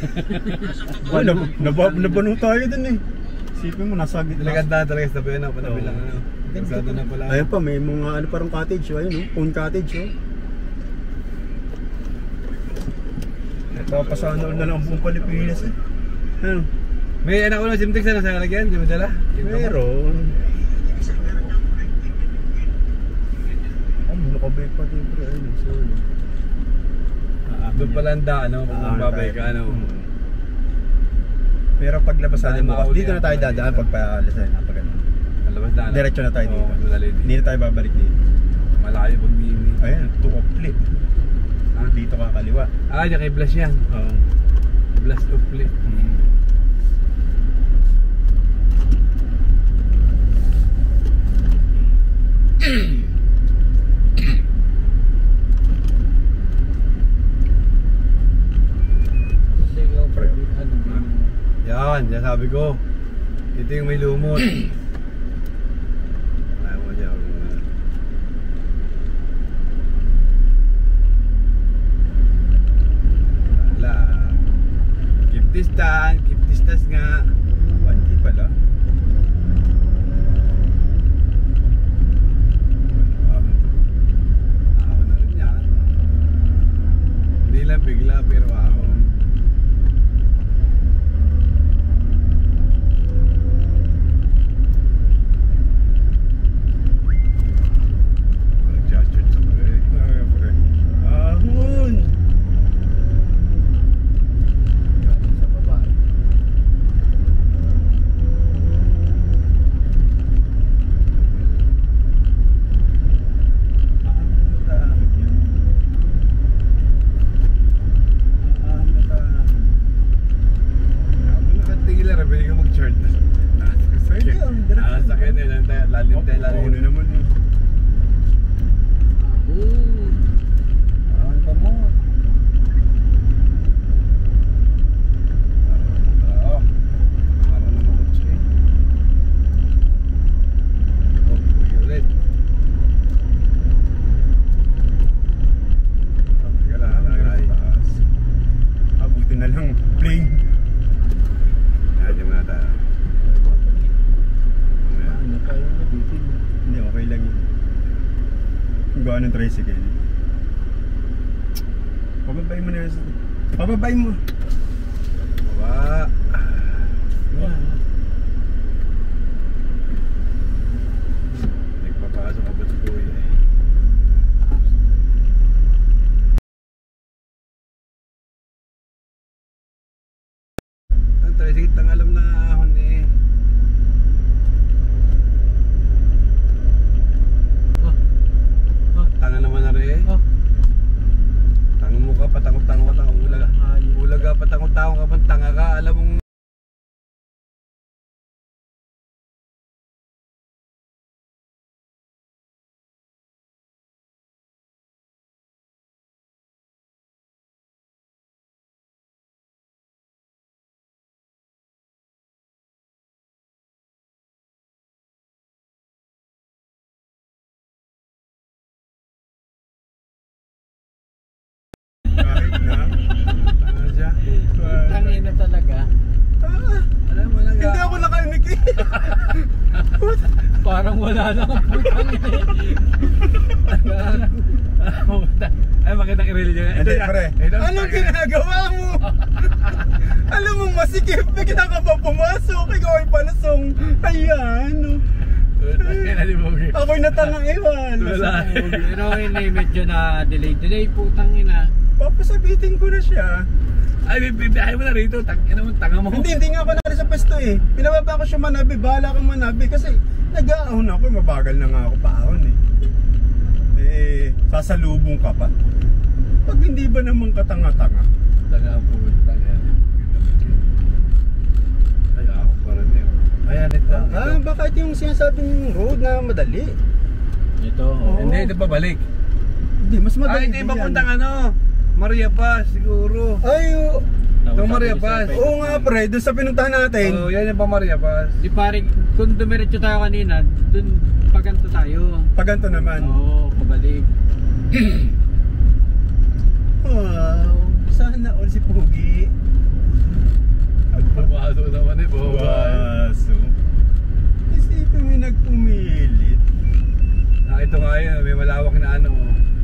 Nabanong tayo dun eh. Isipin mo, nasa gitna. Naganda talaga sa tabi, panabi lang ano. Nagsado na pala. Ayun pa, may mga ano parang cottage, ayun oh, phone cottage oh. Papasana na lang ang buong Pilipinas eh. Ano? May anak ko na Simtex na nasa lagyan, di mo dala? Meron. Nakabay pa din pre, ayun eh, sorry. Doon pala ang daan, no? Kung babay ka, ano? Pero paglabas natin bukas, dito na tayo dadaan pagpaalis na pag ano. Labas daan. Diretso na tayo dito. Hindi na tayo babalik dito. Malayo pag bimi. Ayun, 2 off flip. Dito ka kaliwa. Diyan kay Blas yan. Oo. Blas off flip. Yan, yan sabi ko. Ito yung may lumot. Ayaw mo dyan. Wala. Keep distance nga. Hindi pala. Ako na rin yan. Hindi lang bigla pero ako. Tricycle. Pababay mo na yan. Pababay mo. Baba. Nagpapasok ka ba sa kuya eh. Ang tricycle tang alam na ahon eh. Tanga naman na rin. Tanga mo ka, patango-tango ka, ulaga. Ulaga, patango-tango ka, tanga ka, alam mong tangin na talaga. alam mo lang. Hindi ako nakainig eh. Parang wala lang ang putang Ay, makita i-release nyo. Hindi pre. Anong ginagawa mo? Alam mo masikip. Bigla ka pa pumasok. Ikaw ay palasong. Ayan. Ako'y natangang ewan. Pero hindi medyo na delay putang ina. Papasabitin ko na siya. Ay, bibiyahe mo na rito. Tanga mo. Hindi nga ako na rin sa pesto eh. Pinababa ko siya manabi. Bahala kang manabi. Kasi nag-aahon ako. Mabagal na nga ako paahon eh. Sasalubong ka pa. Pag hindi ba naman katanga-tanga? Tanga po. Tanga. Ay, ako pa rin yun. Ayan, ito. Baka ito yung sinasabing road na madali. Ito. Hindi, ito pabalik. Hindi, mas madali. Ito yung papuntang ano. Maria Paz, siguro. Ay, Itong Maria Paz. oo nga pre, doon sa pinuntahan natin. Oo, yan yung pa Maria Paz. Di paring, kung dumiretso tayo kanina, dun paganto tayo. Paganto naman. Oo, pabalik. Wow, sana all si Pugi. Pumasok naman eh, buhay. Waso. Isipin mo yung nagpumilit. Ito nga yun, may malawak na ano.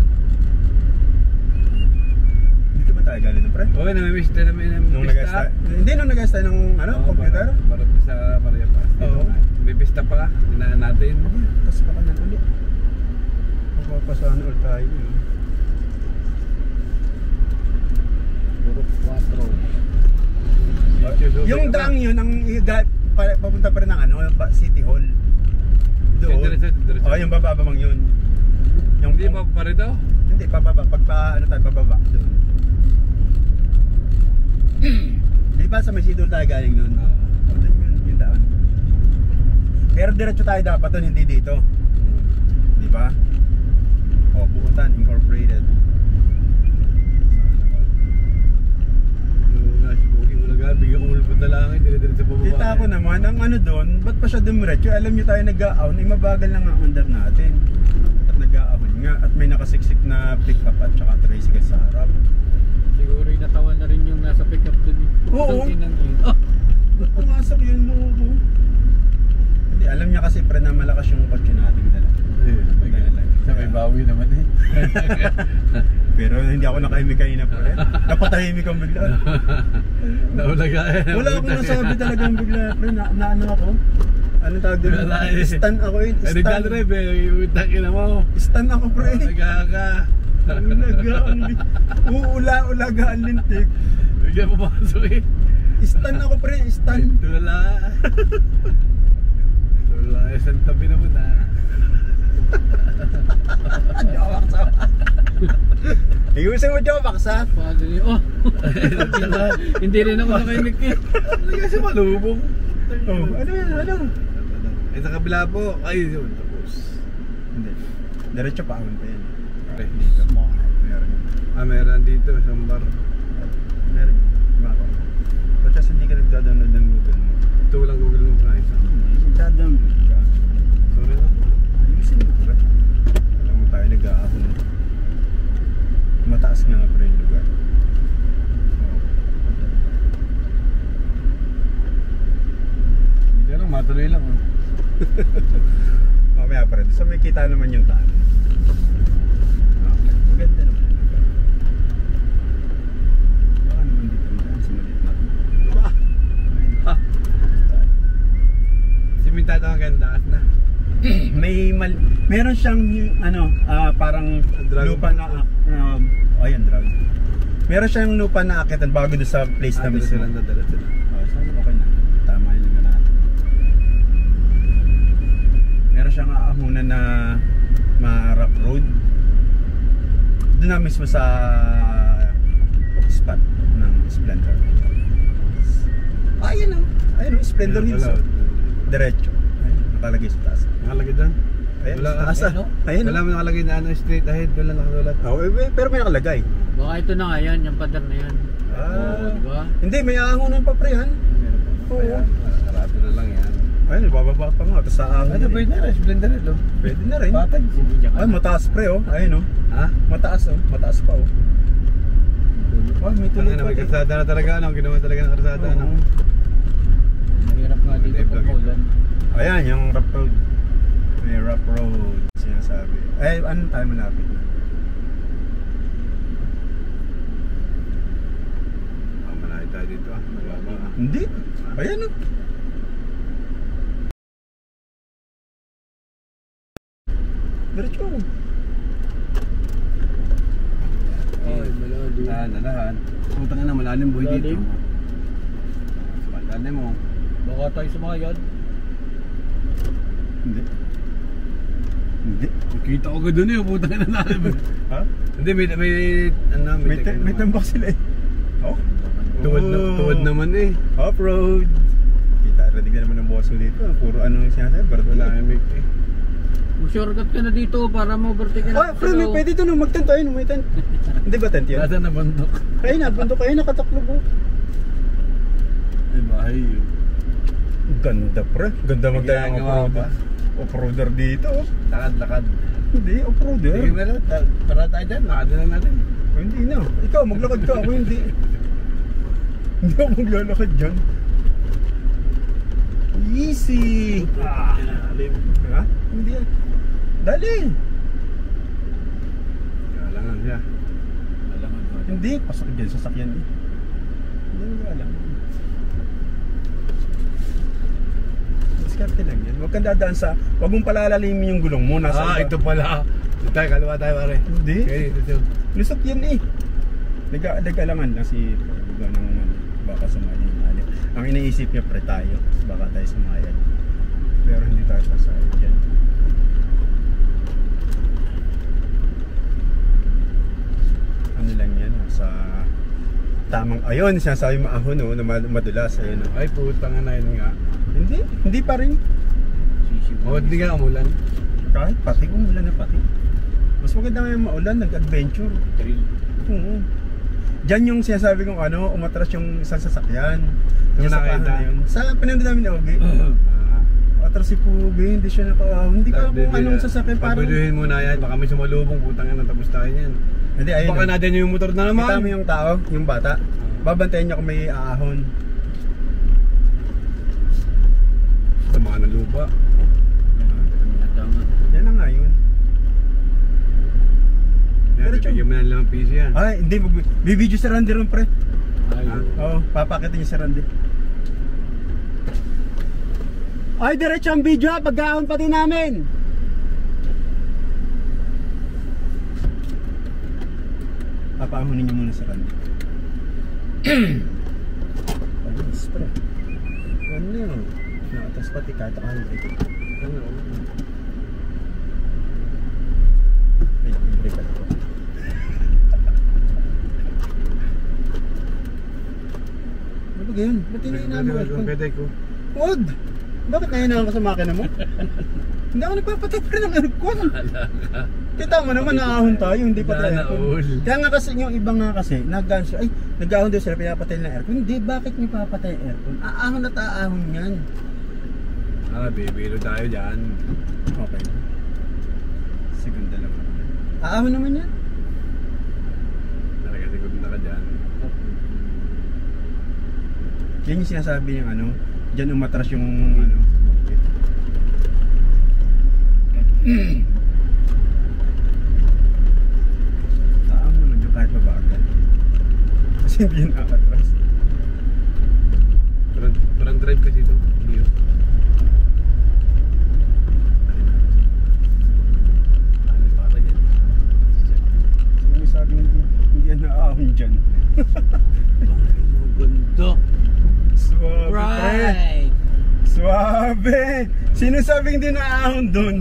Dito ba tayo galing, pre? Oo, namimiss tayo namin. Nung hindi, nung nag-gas tayo ng ano, computer? Para sa Maria Paz. Oo. May pista pa, hinaan natin. Tapos pa kanan ulit. Mapapasahan ulit tayo. Puro 4. Yung daang yun, ang papunta pa rin ng ano, City Hall. Doon. Diretso. Oh, yung bababa mang yun. Yung Hindi ba pa rin daw? Hindi, pababa. Ano tayo, pababa. Doon. Di ba sa may City Hall tayo galing nun? Oh, doon yun, yung daan. Pero diretso tayo dapat doon, hindi dito. Di ba? Oh, Bukutan Incorporated. Bigyan ko mulpot na langit, dire-diretso sa baba. Kita ko naman, ang ano doon, ba't pa siya dumiretso? Alam nyo tayo nag-a-aon, ay mabagal lang ang under natin. At nag-a-aon nga, at may nakasiksik na pick-up at saka tricycle sa harap. Siguro yung natawan na rin yung nasa pick up dun. Oo. Oh. Pumasok yun mo. Hindi, alam niya kasi pre na malakas yung kotse natin dala. Sa may bawi naman eh. Pero hindi ako nakahimik kanina pre. Napatahimik ang bigla. Naulaga eh. Wala akong nasabi talagang bigla pre, na ano ako. Ano tawag doon? Wala eh. Stan ako yun. Ay, nagdadrive eh. Utangin na mo. Stan ako pre. Ulaga ka. Uulaga ang lintik. Bigyan pumasok eh. Stan ako pre, stan. Tulala. Tulala. Isang tabi na mo na. Ayusin mo Jovax ha? Paano yun? Oh! Hindi rin ako nakainig eh. Ano kasi malubog? Oh, ano? Eh sa kabila po. Ay, yun. Tapos. Hindi. Diretso pa ako pa yan. Okay, dito. Meron. Meron dito. Isang bar. Meron. Mako. Kasi hindi ka nagda-download ng Google mo. Ito walang Google mo ka. Nagda-download ka. Sorry na. Ayusin mo ba? Alam mo tayo nag-aahon. Mataas nga pa rin yung lugar. Hindi lang, matuloy lang. Mamaya pa rin. So may kita naman yung taan. Okay. Maganda naman yung lugar. Baka naman dito naman sa maliit na. Ha? Simentado ang ganda at na. Meron siyang ano, parang lupa na ayan, drug. Meron siyang lupa na akitan bago doon sa place na mismo. Dala sila. Oh, sana okay na. Tama yun nga natin. Meron siyang aahunan na rough road. Doon na mismo sa spot ng Splendor. Ayun o. Ayun o, Splendor Hills. Diretso. Ayun, nakalagay sa taas. Nakalagay doon? Ayun, Wala, sa taas. Ayun. Wala mo nakalagay na ano, straight ahead. Wala nakasulat. Oh, pero may nakalagay. Baka ito na nga yan, yung pader na yan. Diba? Hindi, may aahunan pa pre han. Oo. Ayan, karado na lang yan. Ayun, bababa pa nga. Tapos sa ahon. Ano, pwede na rin. Splendor rin, oh. Pwede na rin. Patag. Ay, mataas pre oh. Ayun oh. Ha? Mataas oh. Mataas pa oh. Oh, may tuloy Ano, pa. may karsada na talaga. Ano, ginawa talaga ng karsada. Ano? Mahirap nga dito pag maulan. Ayan, yung rough road. May rough road. Sinasabi. Eh, ano tayo malapit na? Malaki tayo dito ah. Magaba. Hindi. Ayan oh. Diretso. Ay, malalim. Nalahan. Putang na, malalim boy dito. Malalim? Malalim mo. Baka tayo sumayad. Hindi. Hindi. Nakita ko ka doon eh. Putang na lalim. Ha? Hindi, may ano, May tambak sila eh. Oh? Tuwad naman eh. Off-road. Kita, ready ka naman ng boss mo dito. Puro ano yung sinasabi. Wala kang mic eh. Shortcut ka na dito para ma-overtake ka na. Ah, pre, may pwede ito no. Mag-tent tayo no. May tent. Hindi ba tent yun? Nasa na bundok. Ayun na, bundok ayun. Nakataklo po. Ay, bahay yun. Ganda pre. Ganda magdala ng Ginagawa off-roader. ba? Off-roader dito. Lakad. Hindi, off-roader. Sige na lang. Para tayo dyan. Lakad na lang natin. Oh, hindi na. Ikaw, maglakad ka. Ako hindi. Hindi ako maglalakad dyan. Easy. Ha? Hindi yan. Dali. Kailangan siya. Hindi, pasok dyan sa sakyan eh. Hindi alam. Diskarte lang yan. Huwag kang dadaan sa, huwag mong palalalimin yung gulong mo. Nasa iba. Ito pala. Ito tayo, kaliwa tayo pare. Hindi. Okay, ito. Lusot yan eh. Nag-alangan na si baka sumayad yung alip. Ang iniisip niya pre tayo, baka tayo sumayad. Pero hindi tayo sasayad yan. Ano lang yan, sa tamang, ayun, sinasabi maahon no, na madulas, ayun. Ay, putang na yun nga. Hindi pa rin. O, hindi nga umulan. Kahit pati, umulan na pati. Mas maganda nga yung maulan, nag-adventure. Oo. Diyan yung sinasabi kong ano, umatras yung isang sasakyan. Yung nakita na yun. Sa pinanood namin ni Ogie. Atras si Pugi, hindi siya hindi ka kung anong sasakyan parang. Pabiluhin mo na yan, baka may sumalubong, putang na tapos tayo yan. Hindi, ayun. Baka natin yung motor na naman. Kita mo yung tao, yung bata. Babantayan niya kung may aahon. Sa mga nalupa. Yan na nga yun. Pero bigyan mo na lang piso yan. Ay, hindi. Bibidyo si Randy ron, pre. Ay, Oo, papakitin niya si Randy. Ay, diretso ang video ha. Pagkaon pati namin. Papaahunin niyo muna si Randy. Ayos, pre. Ano yun? Nakatas pati kahit ako hindi. Ano? Ay, hindi ka ito. Ano ba ganyan? Ba't hinahinaan mo aircon? ko. Huwag! Bakit nahinaan ka sa makina mo? Hindi ako nagpapatay pa rin ng aircon. Kita mo naman, naahon tayo, hindi pa tayo aircon. Kaya nga kasi yung iba nga kasi, nag-ahon daw sila, pinapatay ng aircon. Hindi, bakit niyo papatay ang aircon? Aahon at aahon yan. Bibilo tayo dyan. Okay. Segunda lang. Aahon naman yan. Nakasigod na ka dyan. Yan yung sinasabi yung ano, dyan umatras yung ano. Taang mo lang yung kahit mabagal. Kasi hindi yun nakatras. Parang drive kasi ito. Hindi yun. Sino yung sabi hindi yan naahon dyan? Ganda. Suwabe, pre. Right. Suwabe! Sino sabing hindi naahon dun?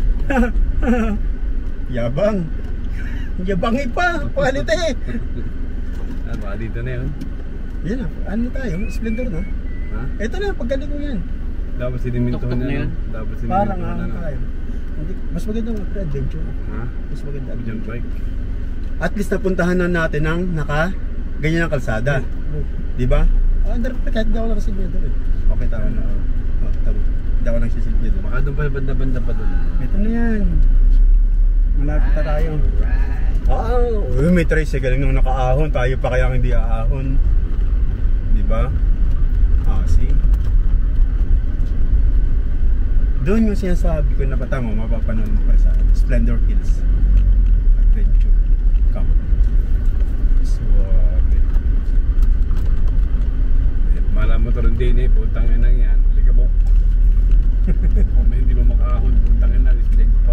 Yabang. Yabangi pa. Palit eh. Baka dito na yun. Yan na. Ano tayo? Splendor na. Ha? Ito na. Paggaling ko yan. Dapat siniminto Tuk-tuk na na yun. yun. Dapat siniminto Parang na ahon tayo. Mas maganda ang adventure. Ha? Mas maganda Jump adventure. bike. At least napuntahan na natin ng ganyan ang kalsada. Di ba? Kahit di ako nakasilbidor eh. Okay, tama na. Tama. Hindi ako nagsisilbidor. Baka doon pa banda-banda pa doon. Ito na yan. Malapit na tayo. Oh, may tricycle nung nakaahon. Tayo pa kaya hindi aahon. Di ba? See? Doon yung sinasabi ko na patamo, mapapanood mo pa sa Splendor Hills Adventure Camp. Suwabe. Malam mo to rin din eh. Putang ina yan. Likabok. Kung may hindi mo makaahon. Putang ina. Isleg pa.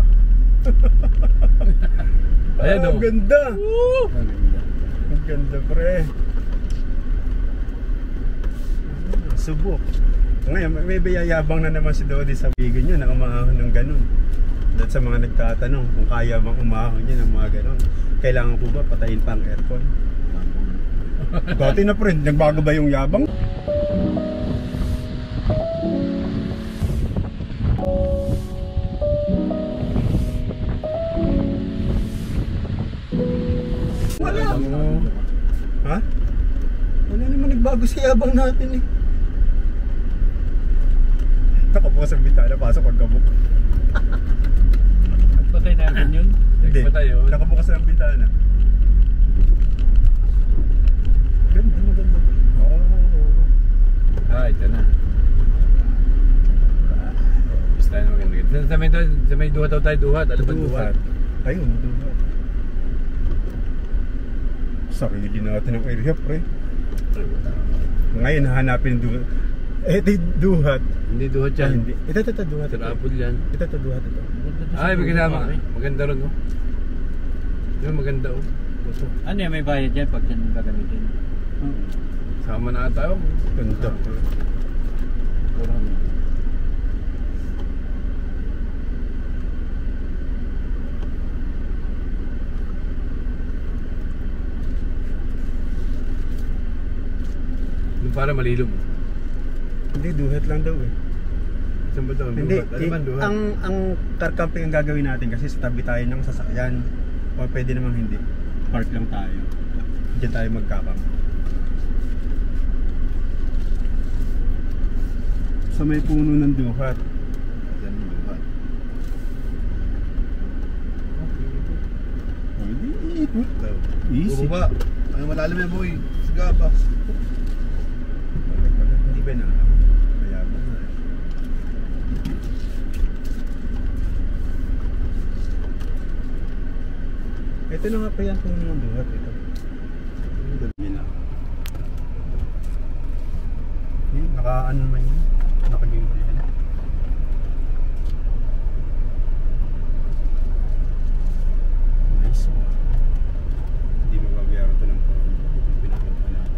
Ayan o. Ang ganda. Ang ganda, pre. Subok. Ngayon, may bayayabang na naman si Dodi sa bigin nyo na umahon ng ganun. Dahil sa mga nagtatanong kung kaya bang umahon yun ng mga ganun. Kailangan ko ba patayin pa ang aircon? Dati na pre, nagbago ba yung yabang? Wala. Ha? Wala naman nagbago sa yabang natin eh. Nakabukas ang bitana, pasok ang gabok. Patay na rin yun. Hindi, Nagpatay yun. nakabukas ang bitana. Ganda, maganda. Oo. Ito na. Dito may duhat daw tayo, duhat. Alam mo duhat? Ayun, duhat. Sarili natin ang area, pre. Ngayon, hahanapin duhat. Di duhat. Hindi duhat yan. Hindi. Ito, duhat. Trapod yan. Ito, duhat ito. Ay, maganda rin, oh. Yung maganda, oh. Gusto. Ano yan, may bayad yan pag yan gagamitin? Sama na ata, oh. Ganda. Kurang. Yung para malilom. Hindi, duhat lang daw eh. Saan ba ito? Hindi, Ano man duhat? ang car camping ang gagawin natin kasi sa tabi tayo ng sasakyan. O pwede namang hindi. Park lang tayo. Diyan tayo magkakam. Sa may puno ng duhat. Yan yung duhat. O, hindi. Daw. Easy. Bumaba. Ay, malalim eh, boy. Siga pa. Hindi ba na? Kaya ba na? Ito na nga pa yan kung ng duhat ito. Yun na. Naka ano naman yun? Naka-gimbal yan. Nice. Hindi mababayaran ito ng porno. Ito pinapunta natin.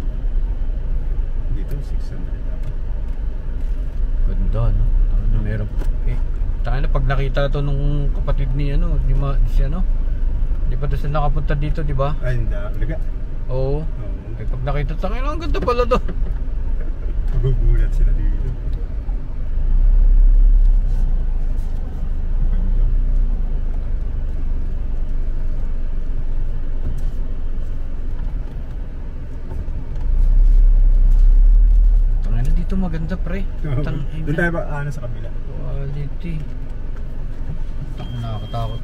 Dito 600 dapat. Ganda, no? Ano meron? Taka na pag nakita to nung kapatid ni ano, si ano? Di pa doon sila nakapunta dito, di ba? Ay, hindi. Laga. Oo. Oo. Eh pag nakita, taka na, ang ganda pala to. Magugulat sila dito. Ganda. Taka na dito maganda, pre. Doon tayo ba ano sa kabila? Quality. Taka nakakatakot.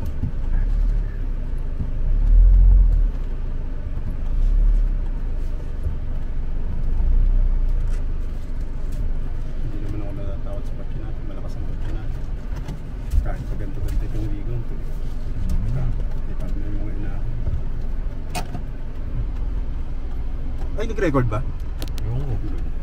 Hindi naman ako natatakot sa bakit natin. Malakas ang bakit natin. Kahit sa ganito-ganito itong ligong. Di pa may mga ina. Ay, nag-record ba? Oo.